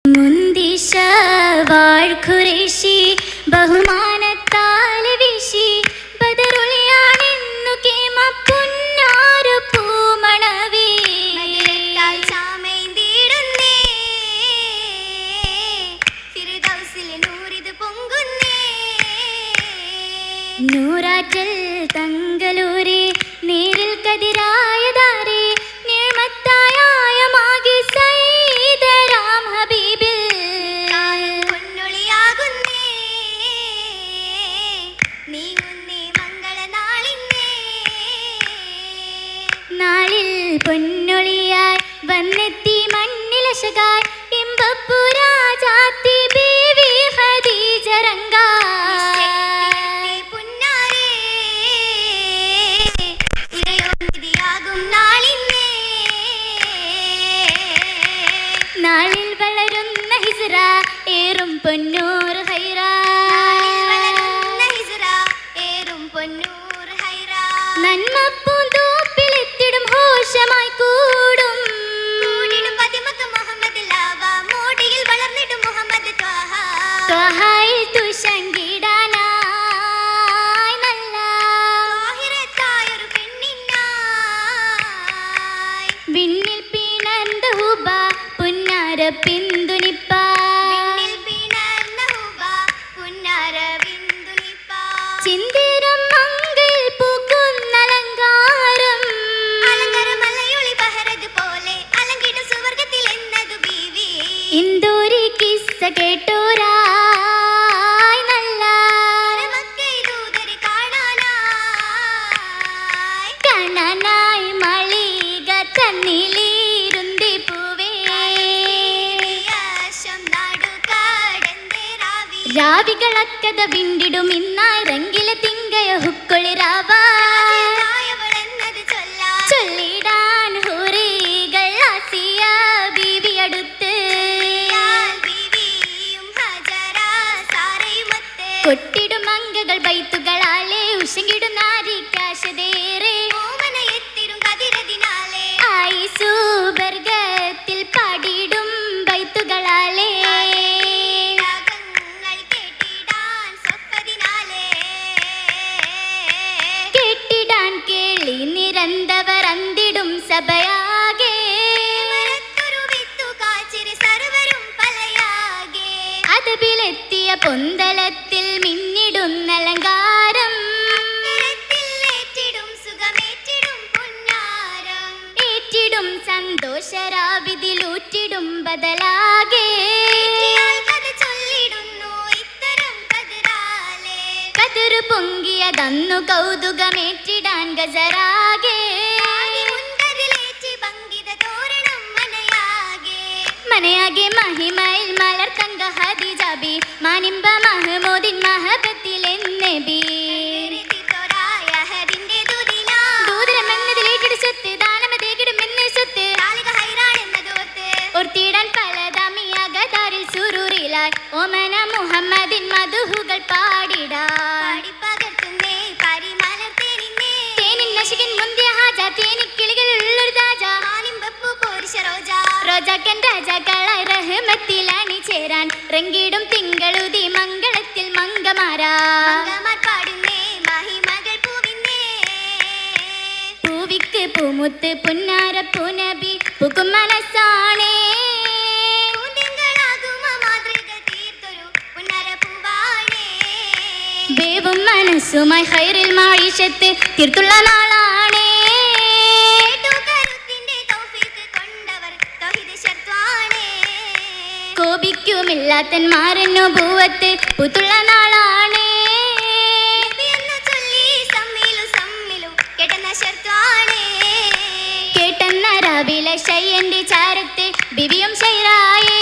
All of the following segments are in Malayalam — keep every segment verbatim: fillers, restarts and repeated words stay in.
മുന്തിശ വാഴ്ഖുറേശി ബഹുമാനത്താൽ വീശി ബദറുളിയാണെന്നു കേമ പുന്നാരു പൂമണവേ ചാമൈന്തിടുന്നേ ഫിർദൗസിൽ നൂറിത് പൊങ്ങുന്നേ നൂറാറ്റൽ തങ്കലൂരേ നേരിൽ കതിരായതാരേ നിയമത്തായ മാകി സൈദരാം ഹബീബിൽ പൊന്നൊളിയാകുന്നേ നീങ്ങുന്നേ മംഗളനാളിന്നേ നാളിൽ പൊന്നൊളിയായി വന്നെത്തി മണ്ണിലശകായി ഇമ്പപ്പുരാജാത്തി ബീവി ഖദീജ രംഗായി നാളിൽ വളരുന്ന ഹിസ്റ ഏറും പൊന്നൂർ ഹൈറ നന്മപ്പൂന്തോപ്പിലെത്തിടും ഘോഷമായി കൂടും ത്വഹയിൽ തുശങ്കിടാനായി നല്ല വിണ്ണിൽ പിണർന്ന ഹുബ പുന്നാര പിന്തുണിപ്പ ചിന്തിരം മങ്കിൽ പൂക്കുന്ന അലങ്കാരം ഇന്ദൂരി കിസ്സ കേട്ടോരായി നല്ല കാണാനായി മളിക തന്നിലിരുന്തി പൂവേ രാവികളക്കത വിണ്ടിടും ഇന്നായി രംഗിലെ തിങ്കയ ഹുക്കൊളിരാവ ചൊല്ലിടാൻ ഹുറികൾ ആസിയ ബീവി അടുത്ത് കൊട്ടിടും അങ്കകൾ ബൈത്തുകളാലെ ഉശങ്കിടും നാരിക്കാശതേറെ ആയിസു ബർഗത്തിൽ പാടിടും ബൈത്തുകളാലെ കേട്ടിടാൻ കേളി നിരന്തവർ അന്തിടും സഭയാകെ അതബിലെത്തിയ പൊന്തലത്തിൽ മിന്നിടുന്ന അലങ്കാരം ഏറ്റിടും സന്തോഷരാവിതിലൂറ്റിടും ബദലാകെ കതിരു പൊങ്കിയതന്നു കൗതുകമേറ്റിടാൻ ഗസറാകെ മനയാകെ മഹിമയിൽ മലർ തങ്ക ഹദീജാബി മാനിമ്പ മഹമൂദിൻ മഹബത്തിലെന്നബി ദൂതരമെന്നതിലേക്കിടു സ്വത്ത് ദാനമതേകിടും എന്ന് സ്വത്ത് ഓർത്തിടാൻ പലതമിയാകതാരിൽ സുരൂറിലായി ഓമന മുഹമ്മദിൻ മധുഹുകൾ പാടിടാൻ തേനിൻ നശികൻ മുന്തിയ ഹാജ തേനിക്കിളികളുള്ളൊരു താജ റോജാക്കൻ രാജാക്കളായി റഹ്മത്തിലാണി ചേരാൻ റങ്കിടും തിങ്കളുതി മംഗളത്തിൽ മംഗമാരാ പൂവിക്ക് പൂമുത്ത് പുന്നാര പുനബി പുക്കും മനസ്സാണേ വേവും മനസ്സുമായി ഹൈറിൽ മായിഷത്ത് തീർത്തുള്ള നാളാണേ കോപിക്കുമില്ലാത്തന്മാരെന്നോ ഭൂവത്ത് പുത്തുള്ള നാളാണേ കേട്ടെന്ന രാവിലെ ഷയ്യന്റെ ചാരത്ത് ബിബിയും ഷൈറായേ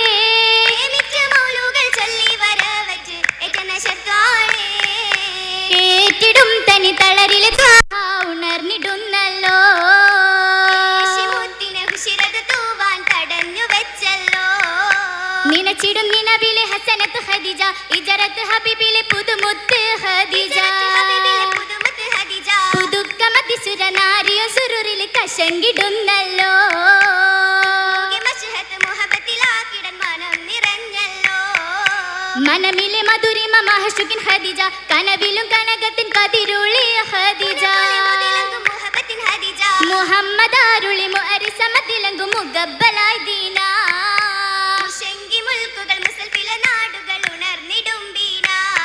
കേട്ടിടും തനി തളരിലെ ഉണർന്നിടുന്നല്ലോ നിനച്ചിടും നിനവിലെ ഹസനത്ത് ഖദീജ ഇജറത്ത് ഹബീബിലെ പുതുമുത്ത് ഖദീജ പുതുക്കമതി സുരനാരിയോ സുരൂറിൽ കശങ്കിടുന്നല്ലോ മനമിലെ മധുരിമ മഹശുകിൻ ഖദീജ കനവിലും കനകത്തിൻ കതിരുളി ഖദീജ മുഹമ്മദ് അരുളി മുഅരിസമതിലങ്കു മുഗബ്ബലായി ദീന ശങ്കി മുൽക്കുകൾ മുസൽഫില നാടുകൾ ഉണർന്നിടും ബീന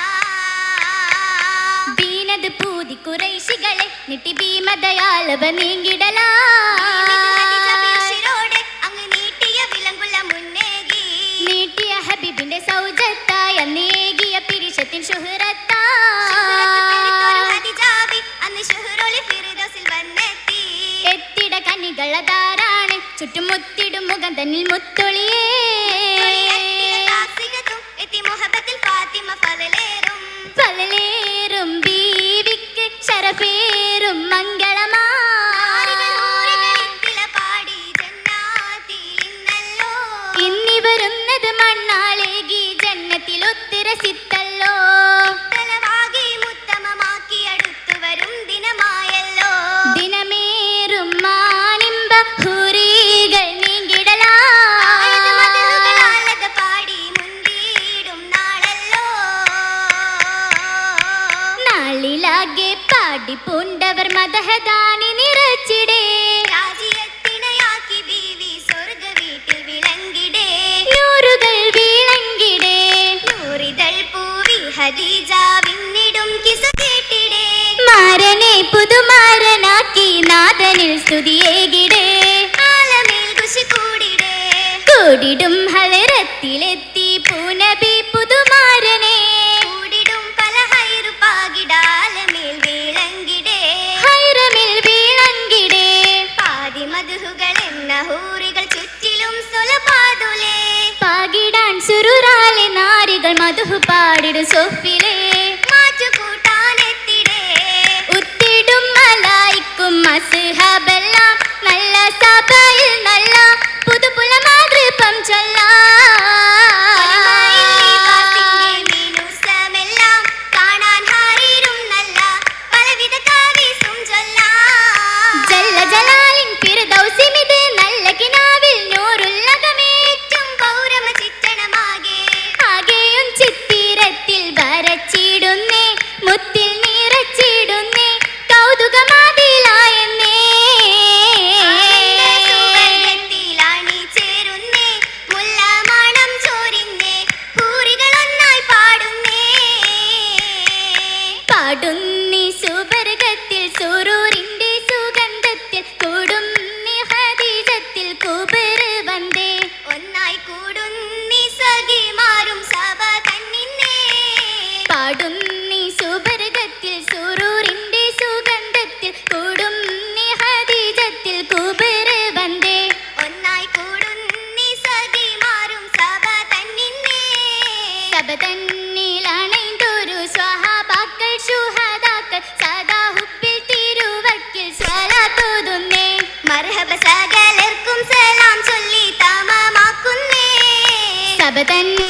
ദീനത് പൂതി കുറൈശികളെ നിട്ടി ഭീമദയാലവ നീങ്ങിടലാ നീട്ടിയ ഹബീബിന്റെ സൗജത്തായ നേകിയ പിരിശത്തിൻ ശുഹ്റത്താ എത്തിട കനികളതാരാണ് ചുറ്റുമുത്തിടും മുഖം തന്നിൽ മുത്തൊളിയേ ഫലലേറും ബീവിക്ക് ശരഫേറും മംഗളമാ ഇന്നി വരുന്നത് മണ്ണാളേകി ജന്നത്തിൽ ഒത്തിരസിത്തല്ലോ ദിനമേറും മാനിമ്പ ഹുറികൾ നീങ്ങിടലാ നാളിലാകെ പാടി പൂണ്ടവർ മദഹദാനി നിറച്ചിടേ നൂറുകൾ വിളങ്ങിടേ നൂറിതൾ പൂവി ഖദീജ വിന്നിടും കിസ കേട്ടിടേ മാരനെ പുതുമാരനാക്കി നാദനിൽ സ്തുതിയേകിടേ ആലമേൽ ഖുശി കൂടിടേ കൂടിടും ഹളറത്തിലെത്തി പൂനബി പുതുമാരനെ കൂടിടും പല ഹൈറു പാകിടാലമേൽ വിളങ്ങിടേ ഹൈറമിൽ വിളങ്ങിടേ പാതി മദ്ഹുകൾ എന്ന ഹൂറികൾ ചുറ്റിലും സുലപാതുലേ പാകിടാൻ സുറുറാലെ നാരികൾ മധു പാടിടും സൊഫിലേ മാറ്റുകൂട്ടാനെത്തിടേ ഉത്തിടും മലായിക്കും മസ്ഹബെല്ലാം നല്ല സഭയിൽ നല്ല പുതുപുല മാതൃപം ചൊല്ലാം കാണാൻ ഹാരിരും നല്ല പലവിധ കാവീസും ചൊല്ലാം ജല്ല ജലാലിൻ ഫിർദൗസിമിത് നല്ല കിനാവിൽ നൂറുല്ലകമേറ്റും പൗരമ ചിത്തണമാകെ ആകെയും ചിത്തിരത്തിൽ വരച്ചിടുന്നേ മുത്തിൽ നിറച്ചിടുന്നേ കൗതുകമാതിലായെന്നേ പാടുന്നി സുബർഗത്തിൽ സുറൂറിന്റെ സുഗന്ധത്തിൽ കൂടുന്നി ഖദീജത്തിൽ കുബർ വந்தേ ഒന്നായി കൂടുന്നി സഖിമാരും സഭ തന്നിന്നേ പാടുന്നി സുബർഗത്തിൽ സുറൂറിന്റെ സുഗന്ധത്തിൽ കൂടുന്നി ഖദീജത്തിൽ കുബർ വந்தേ ഒന്നായി കൂടുന്നി സഖിമാരും സഭ തന്നിന്നേ സഭ തന്നിലാണൈന്തൊരു സ്വഹാബാക്കൾ ശുഹദാക്കൾ സദാ ഹുബ്ബിൽ തിരുവക്കിൽ സ്വലാത്തോതുന്നേ മർഹബ സകലർക്കും സലാം ചൊല്ലി തമാമാക്കുന്നേ സബ തന്നെ